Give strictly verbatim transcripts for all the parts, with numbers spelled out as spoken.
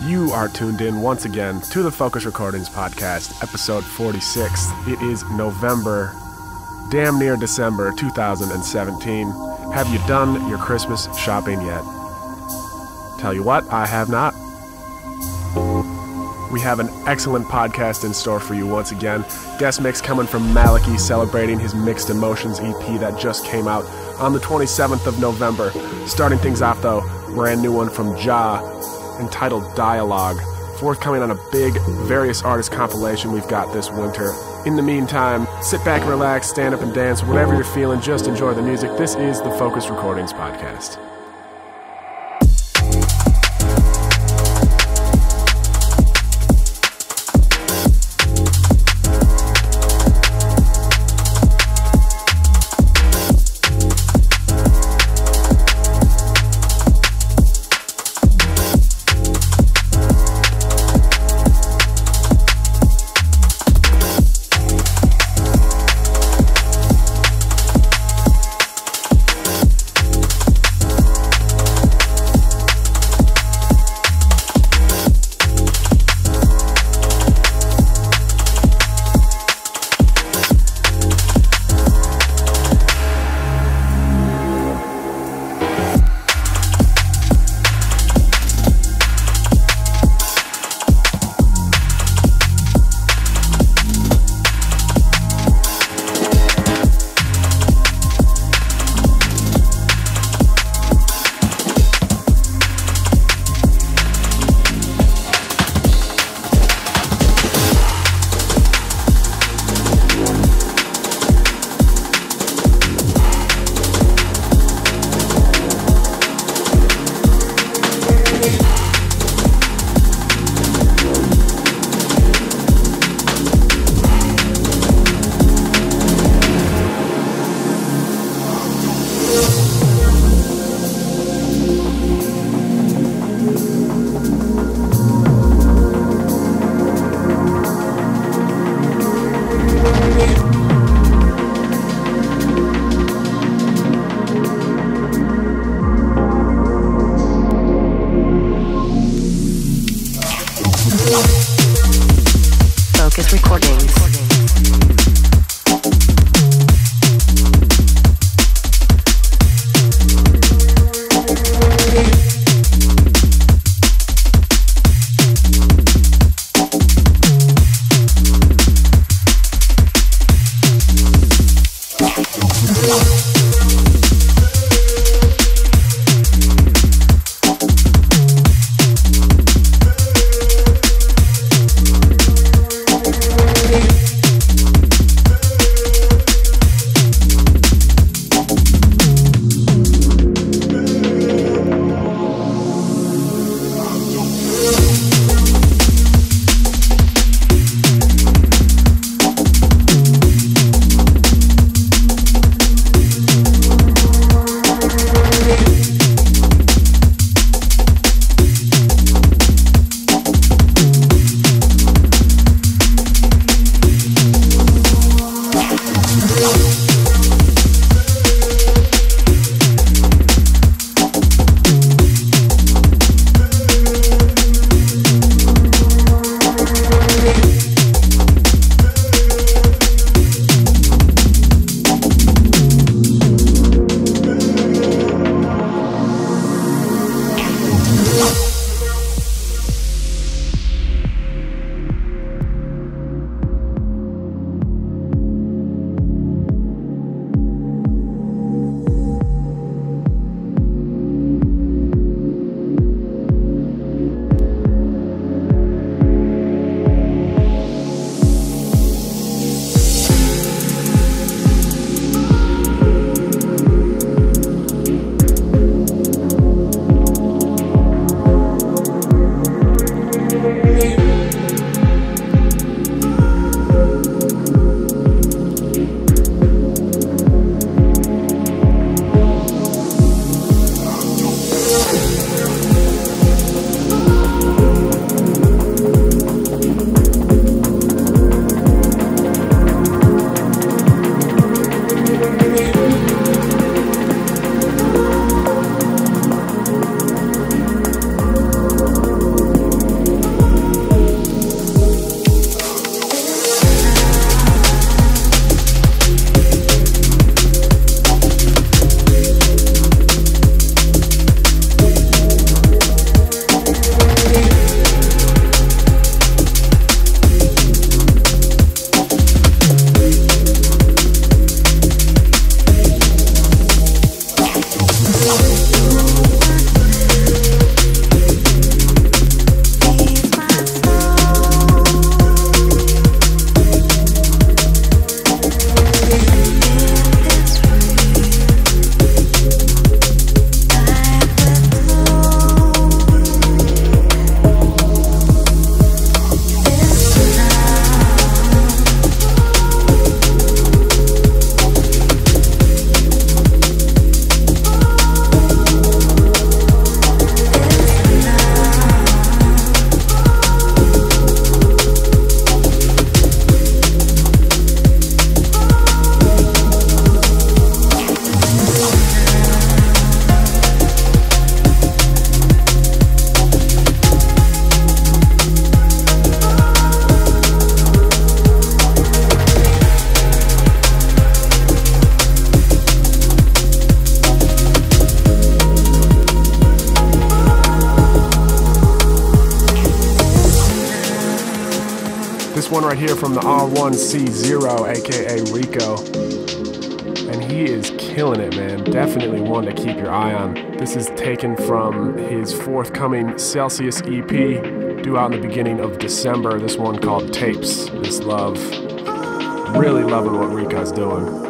You are tuned in once again to the Focus Recordings Podcast, episode forty-six. It is November, damn near December two thousand seventeen. Have you done your Christmas shopping yet? Tell you what, I have not. We have an excellent podcast in store for you once again. Guest mix coming from Malachi, celebrating his Mixed Emotions E P that just came out on the twenty-seventh of November. Starting things off though, brand new one from Ja, entitled Dialogue, forthcoming on a big various artist compilation we've got this winter. In the meantime, sit back and relax, stand up and dance, whatever you're feeling, just enjoy the music. This is the Focus Recordings Podcast. Focus Recordings. We'll be right back. This one right here from the R one C zero, aka Rico. And he is killing it, man. Definitely one to keep your eye on. This is taken from his forthcoming Celsius E P, due out in the beginning of December. This one called Tapes. This love. Really loving what Rico's doing.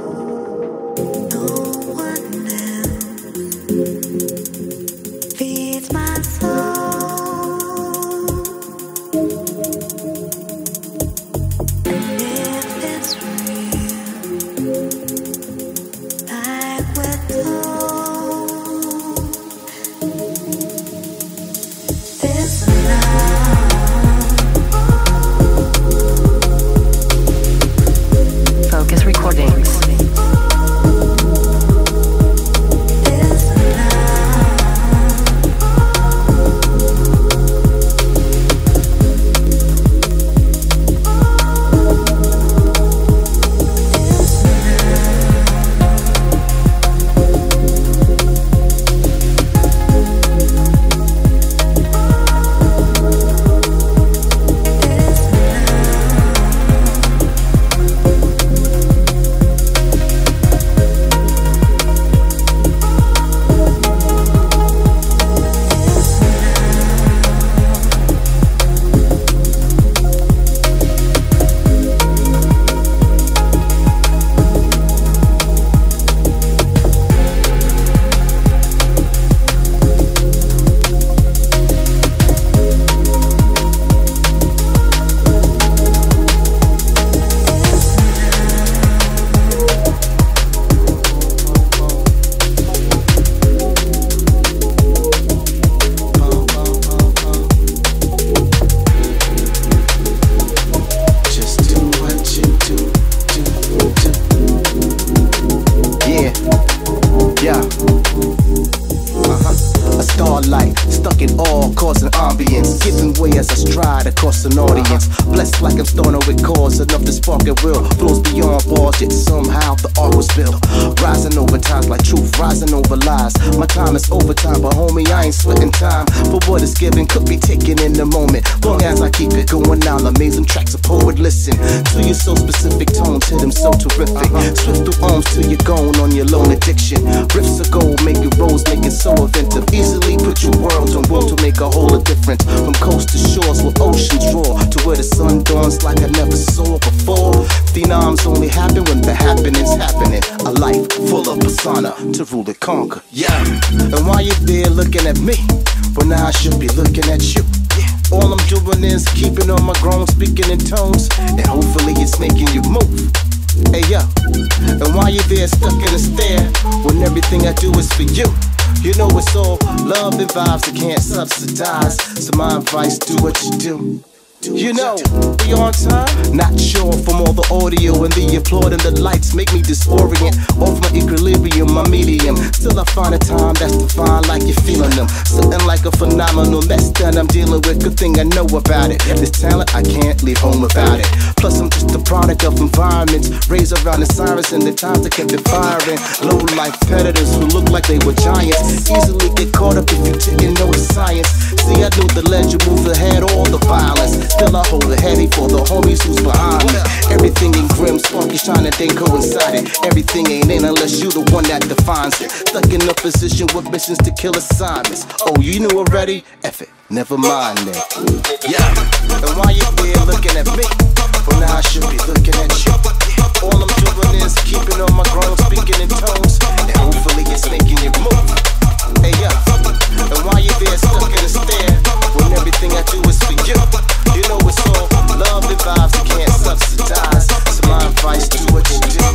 An audience blessed like I'm stoner with cause enough to spark a will flows beyond bars, yet somehow the art was built, rising over times like truth, rising over lies. My time is overtime, but homie, I ain't sweating time for what is given, could be taken in the moment. Long as I keep it going, now amazing tracks a poet listen to you, so specific tones hit them so terrific. Swift through arms till you're gone on your lone addiction. Riffs of gold make you rose, make it so inventive. Easily put your worlds on world to make a whole of difference. From coast to shores where oceans roar, to where the sun dawns like I never saw before. Phenoms only happen when the happening's happening. A life full of persona to rule and conquer. Yeah. And while you're there looking at me, well now I should be looking at you. All I'm doing is keeping on my grown, speaking in tones, and hopefully it's making you move. Hey yo. And while you're there stuck in a stare, when everything I do is for you, you know it's all love and vibes I can't subsidize. So my advice, do what you do. You know, we on time? Not sure from all the audio and the applaud and the lights make me disorient. Off my equilibrium, my medium. Still I find a time that's defined like you're feeling them. Something like a phenomenal mess that I'm dealing with. Good thing I know about it. This talent, I can't leave home without it. Plus I'm just a product of environments raised around the sirens and the times that kept it firing. Low life predators who look like they were giants easily get caught up if you didn't know the science. See, I knew the legend moves ahead, all the violence. Still I hold it heavy for the homies who's behind me. Everything in grim, sparky shining, then coincide it. Everything ain't in unless you the one that defines it. Stuck in a position with missions to kill assignments. Oh, you knew already? F it, never mind that. Yeah, and while you're there looking at me, well now I should be looking at you. All I'm doing is keeping on my grown, speaking in tones, and hopefully it's making you move. Hey yo, and while you're there stuck in a stare, when everything I do is for you, you know it's all love and vibes I can't subsidize. So my advice, do what you do.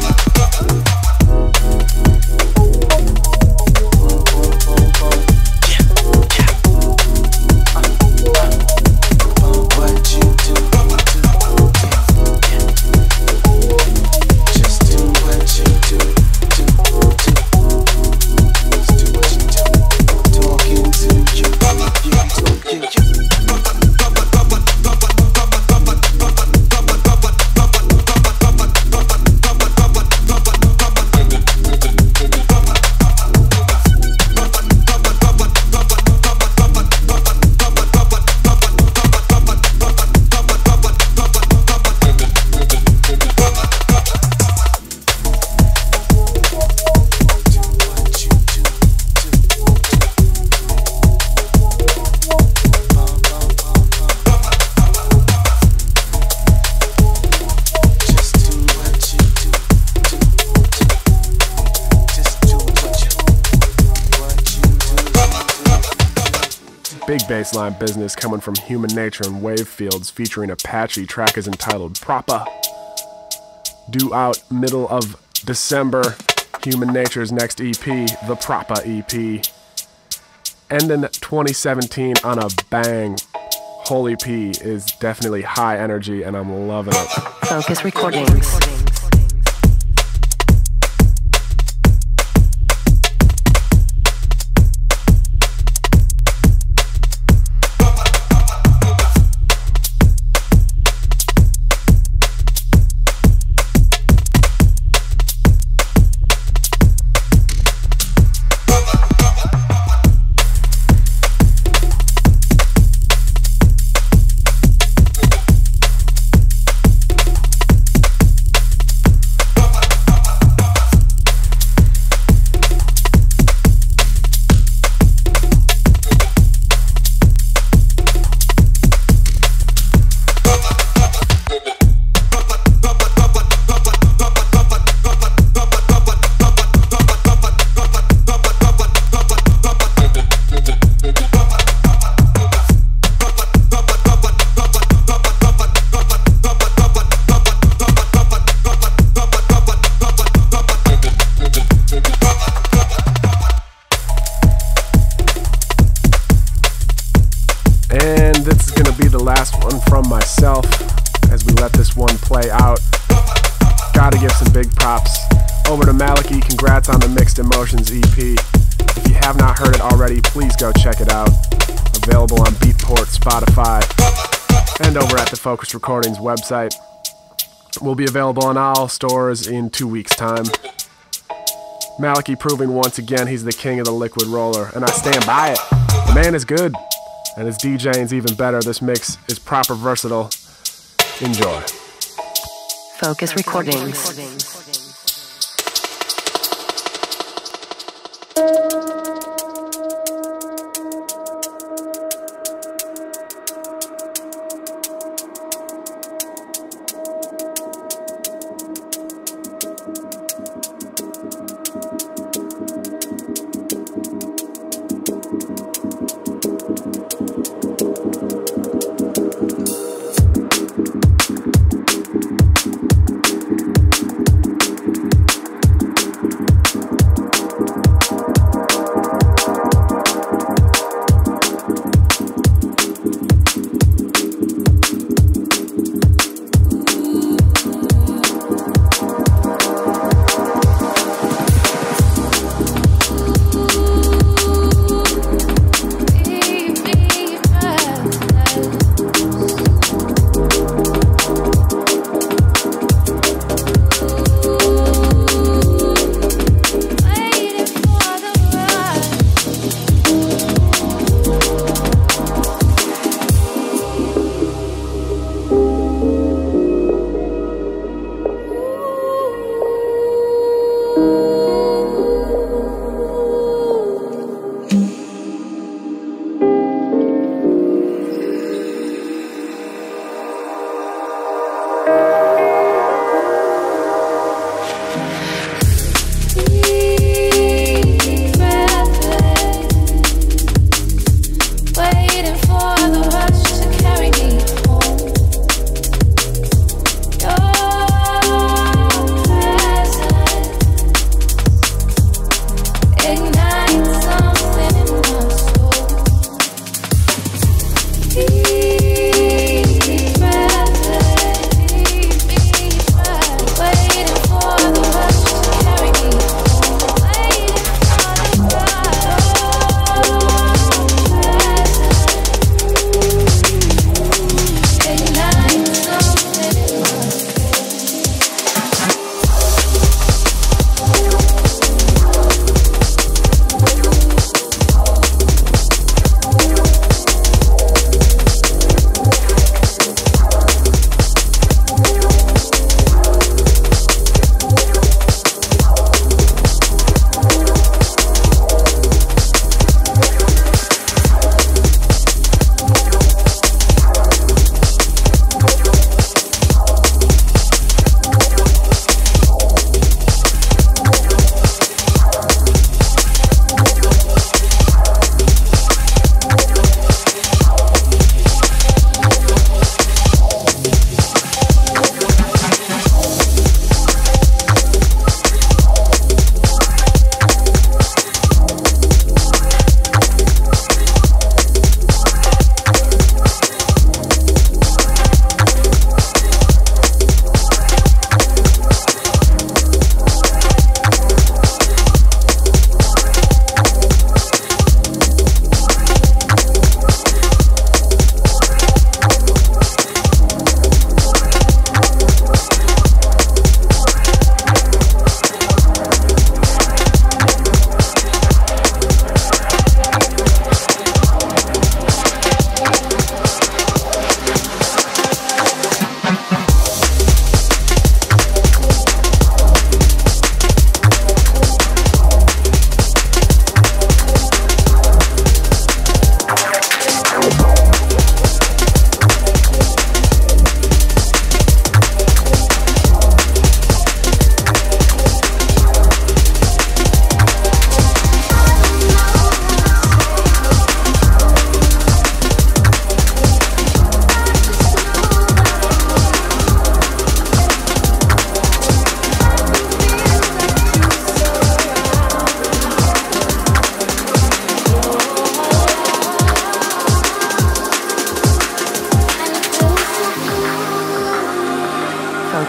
big bassline business coming from Human Nature and Wave Fields featuring Apache. Track is entitled Propa. Due out middle of December. Human Nature's next E P, the Propa E P. Ending twenty seventeen on a bang. Whole E P is definitely high energy and I'm loving it. Focus Recordings. And this is going to be the last one from myself as we let this one play out. Gotta give some big props over to Malachi. Congrats on the Mixed Emotions E P. If you have not heard it already, please go check it out. Available on Beatport, Spotify, and over at the Focus Recordings website. Will be available on all stores in two weeks' time. Malachi proving once again he's the king of the liquid roller, and I stand by it. The man is good, and his DJing's even better. This mix is proper versatile. Enjoy. Focus Recordings.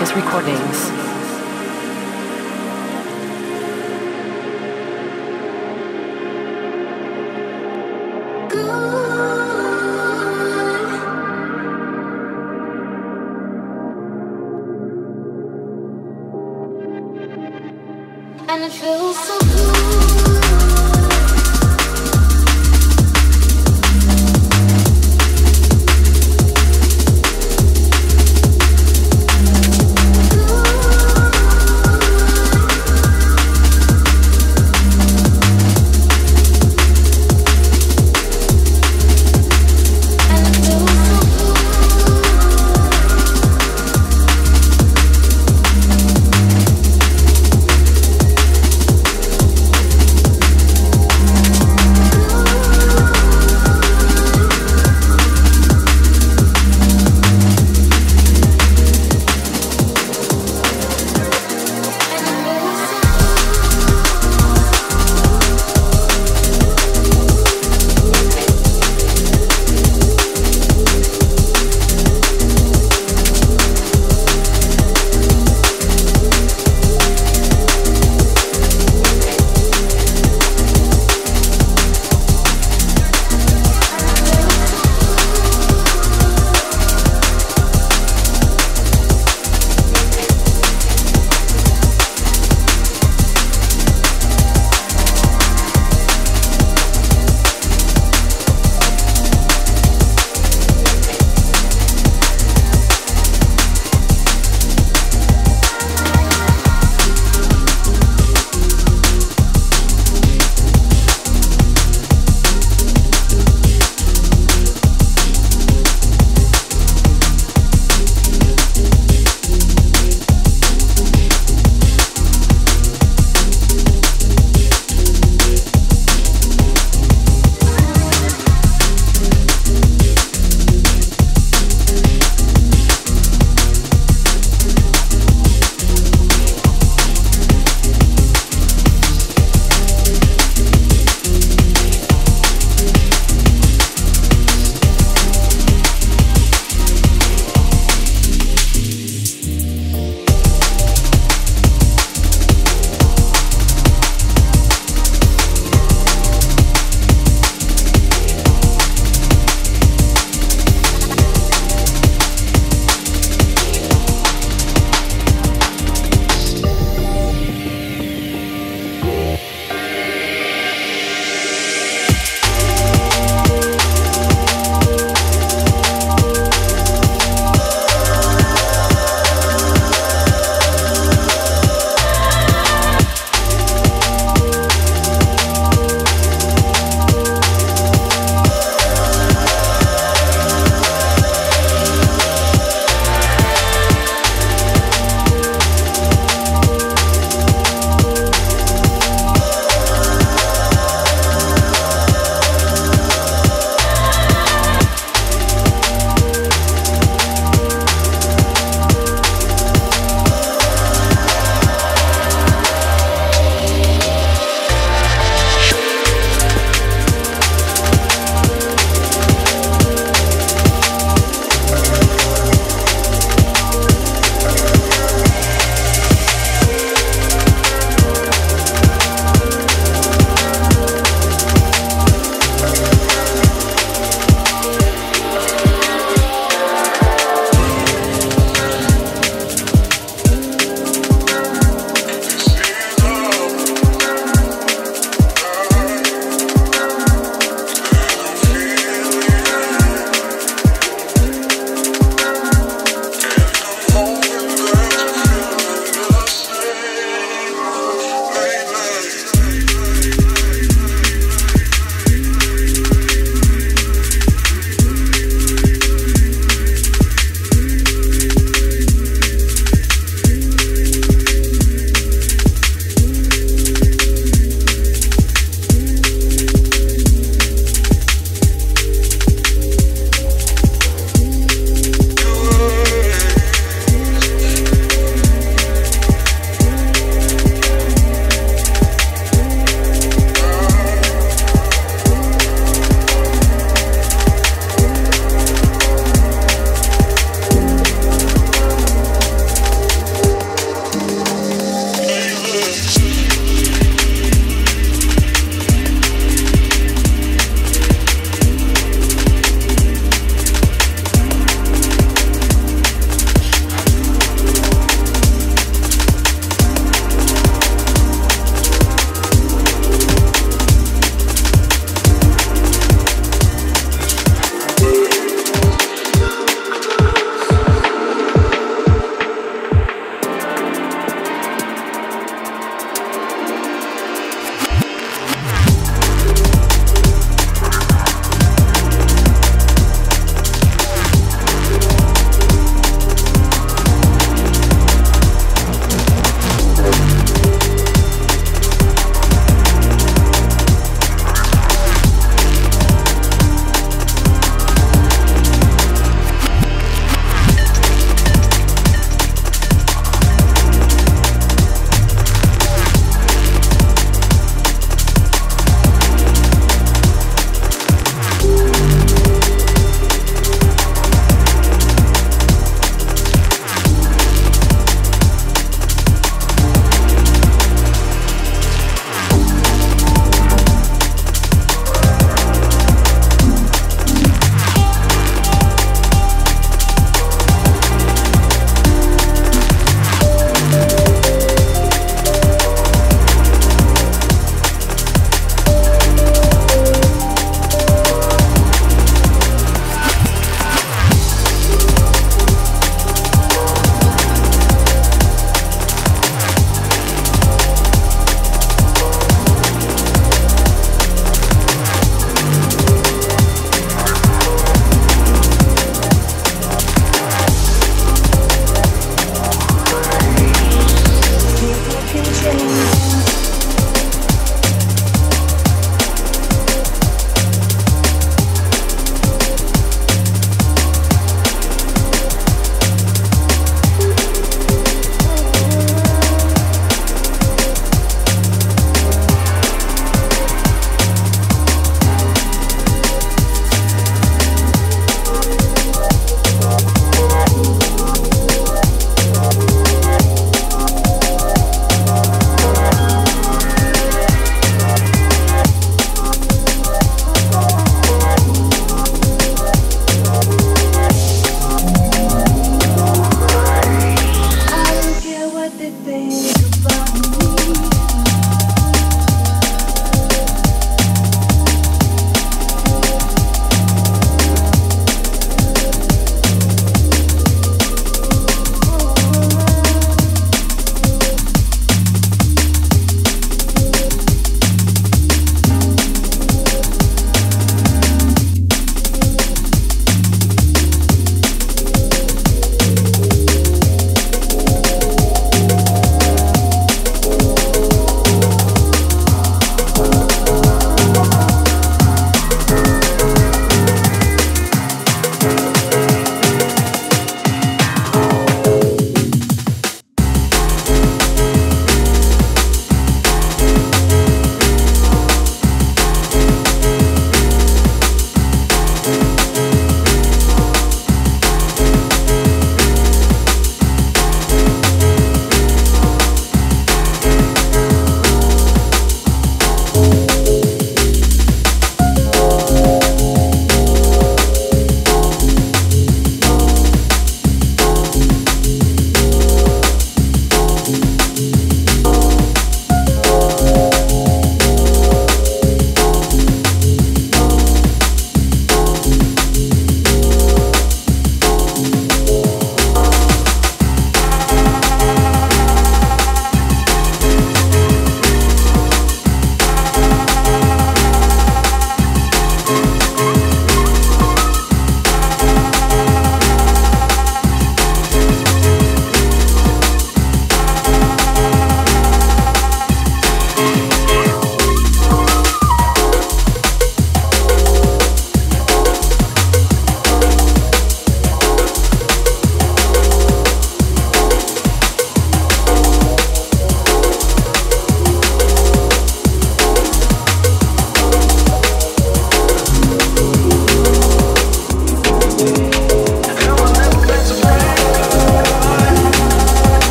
Focus Recordings. And it feels so good.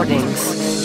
Recordings.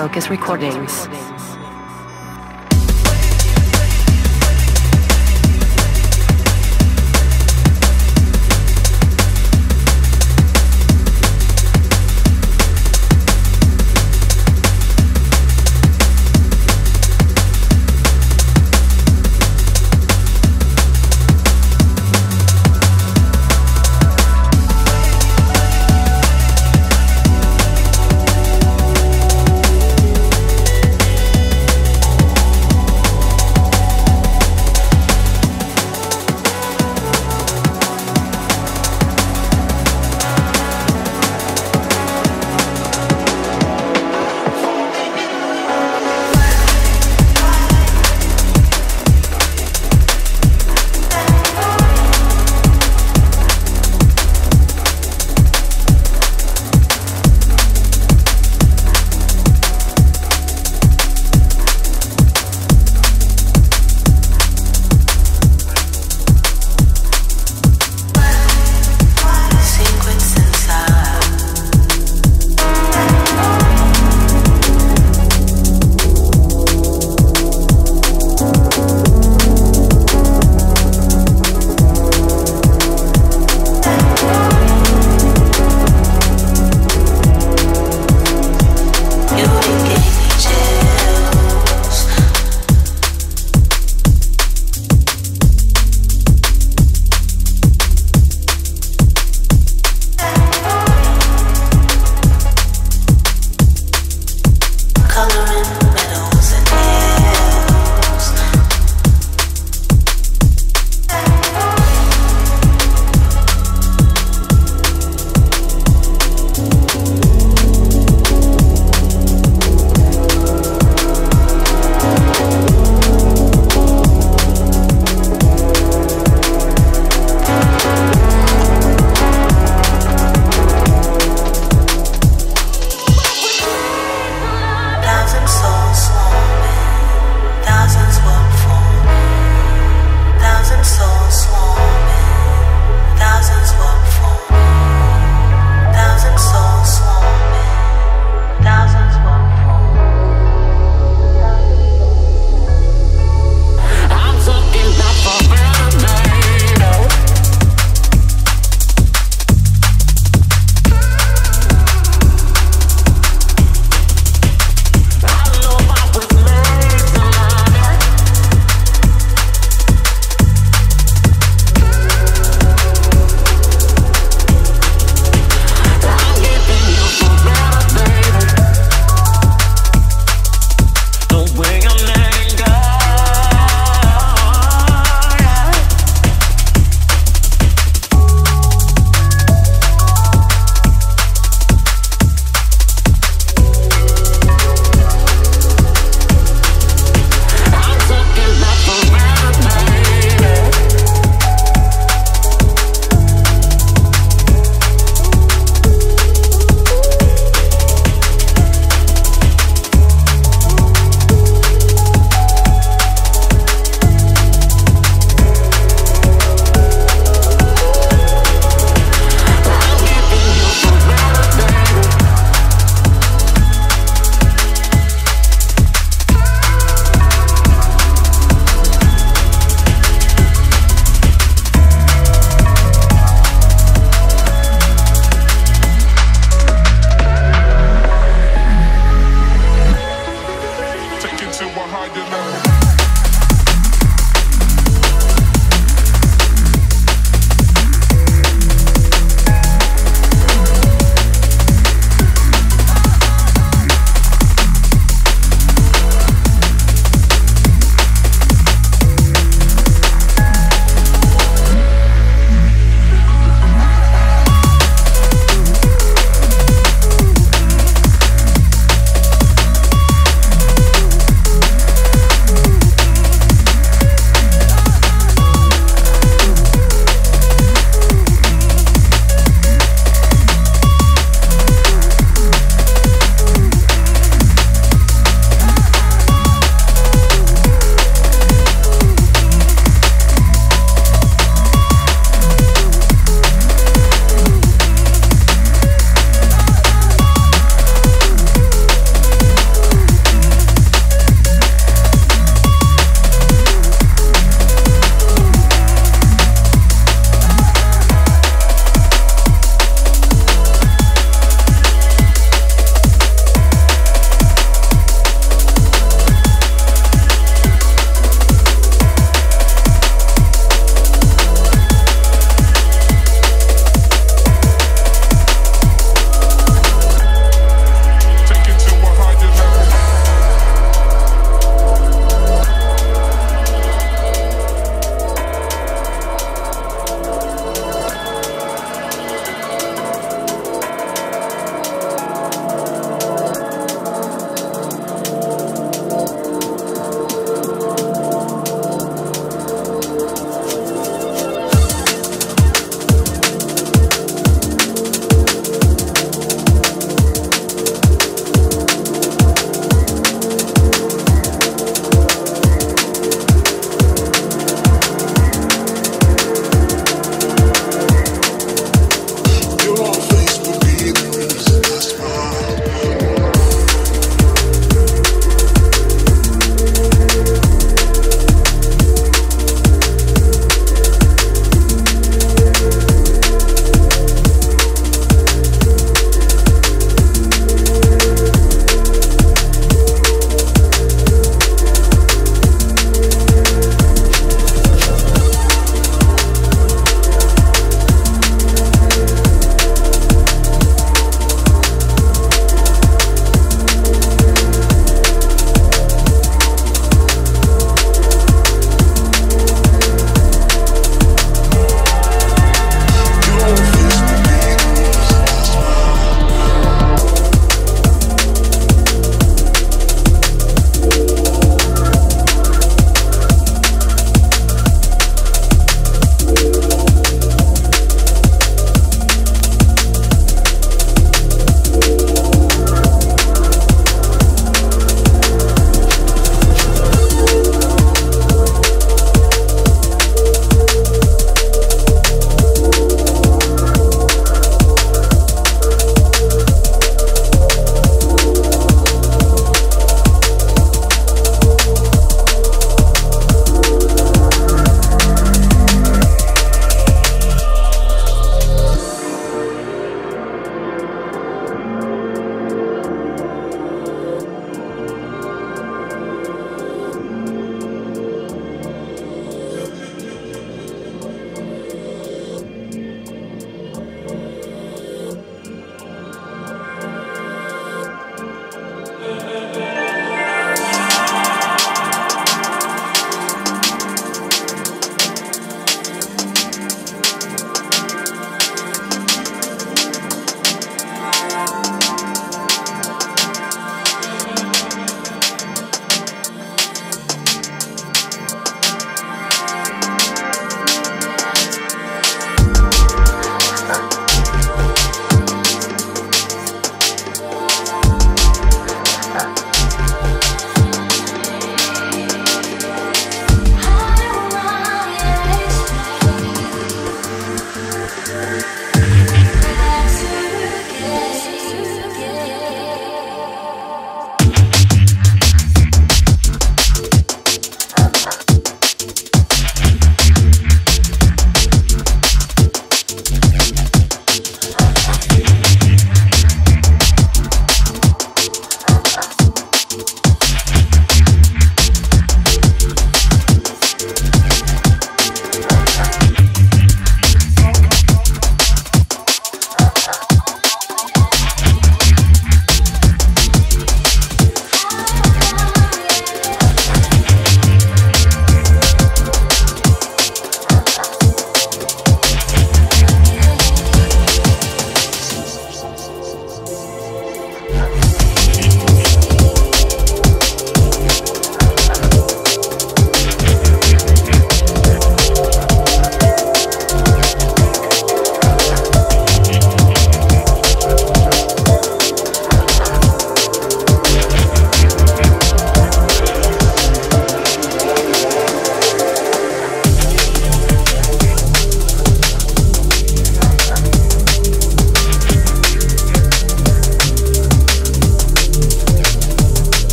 Focus Recordings.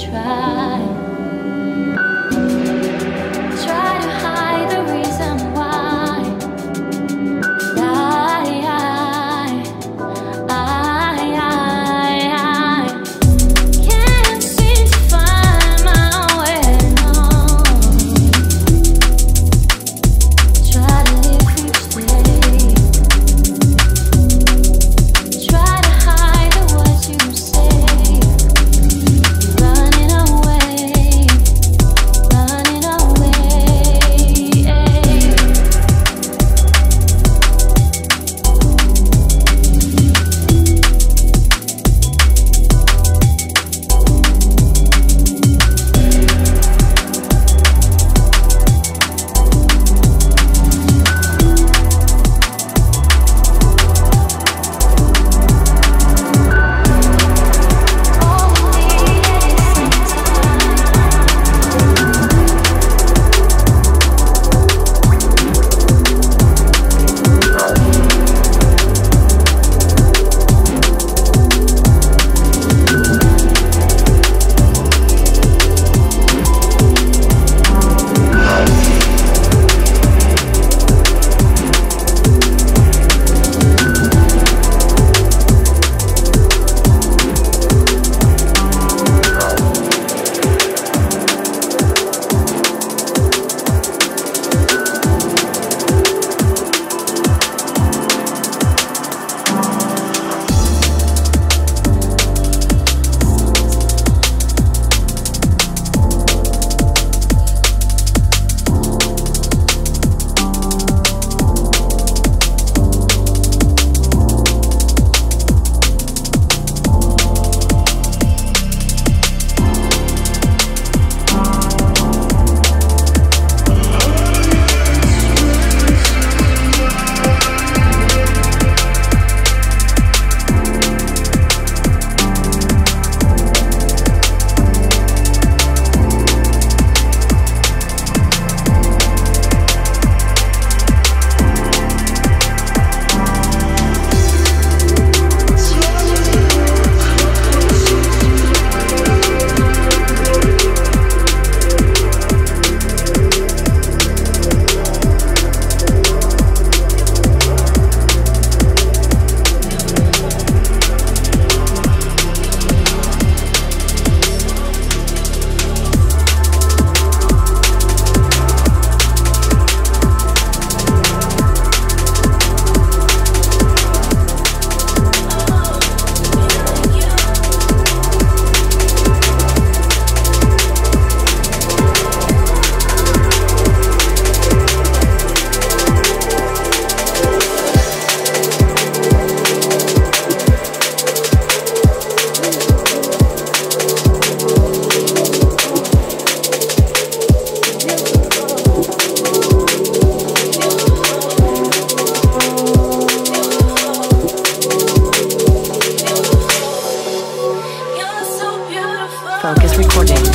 Focus Recordings.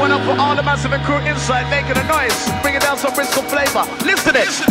one up for all the massive and crew inside, making a noise, bringing down some Bristol flavor. Listen to this.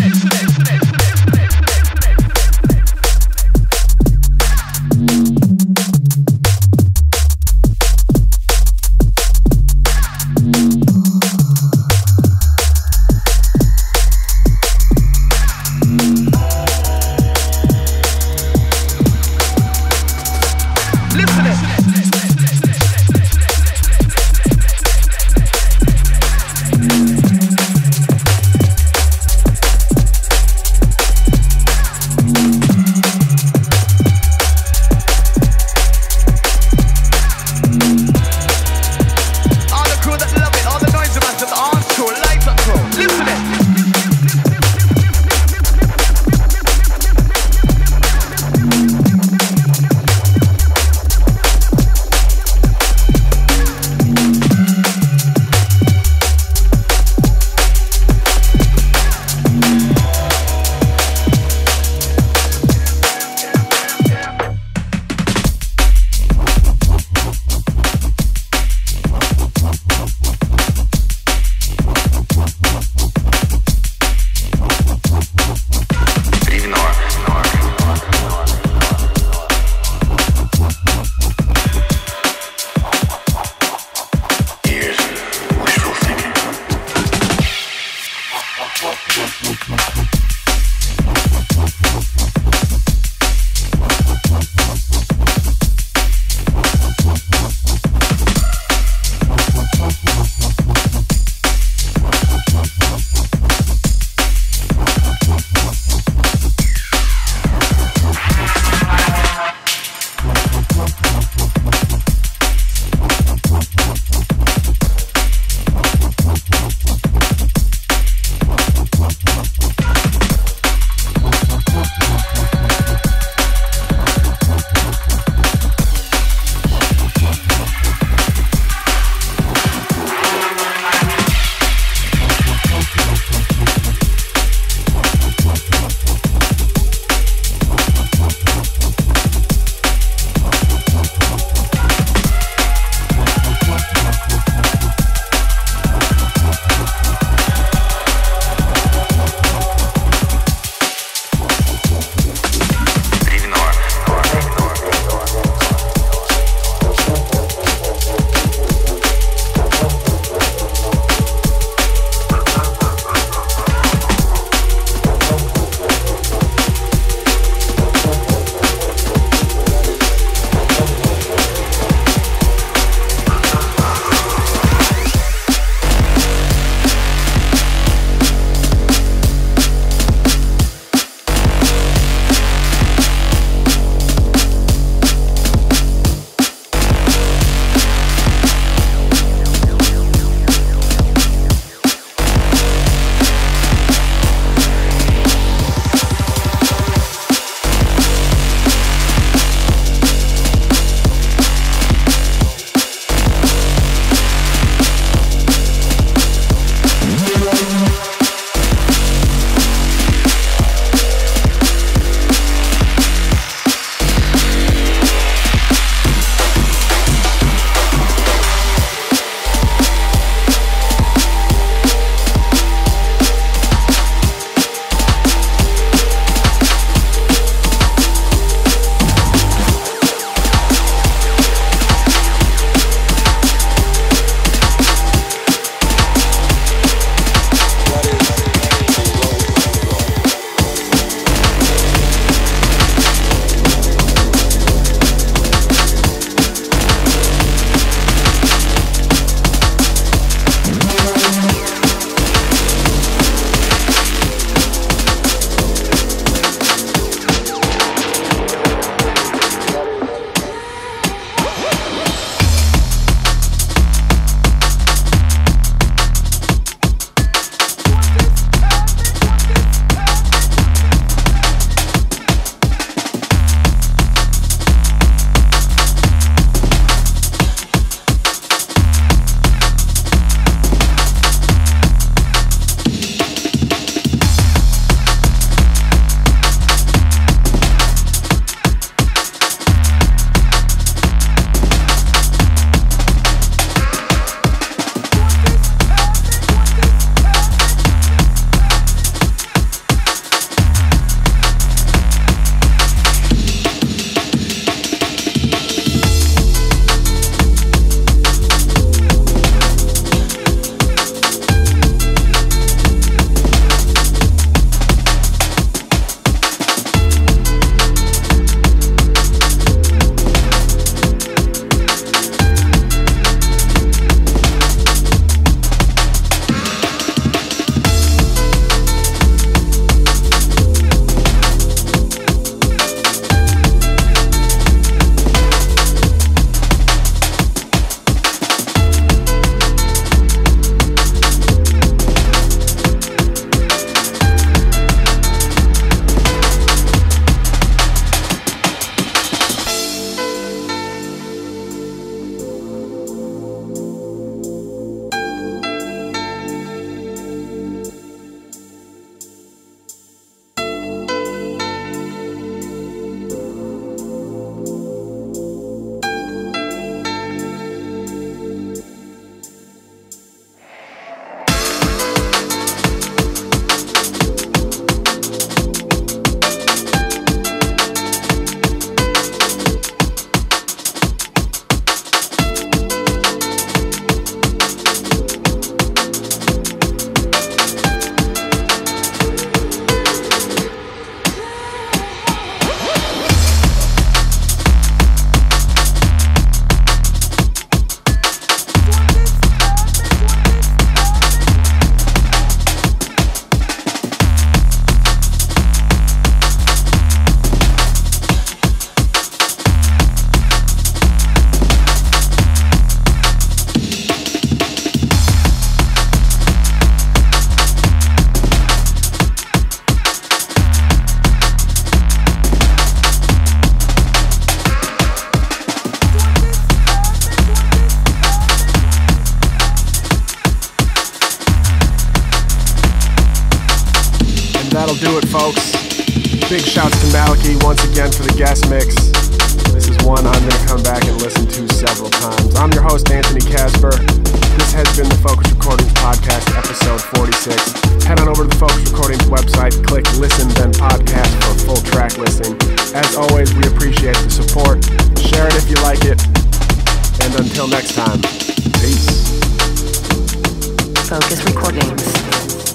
that'll do it, folks. Big shouts to Malachi once again for the guest mix. This is one I'm going to come back and listen to several times. I'm your host, Anthony Casper. This has been the Focus Recordings Podcast, episode forty-six. Head on over to the Focus Recordings website, click Listen, then Podcast for a full track listing. As always, we appreciate the support. Share it if you like it. And until next time, peace. Focus Recordings.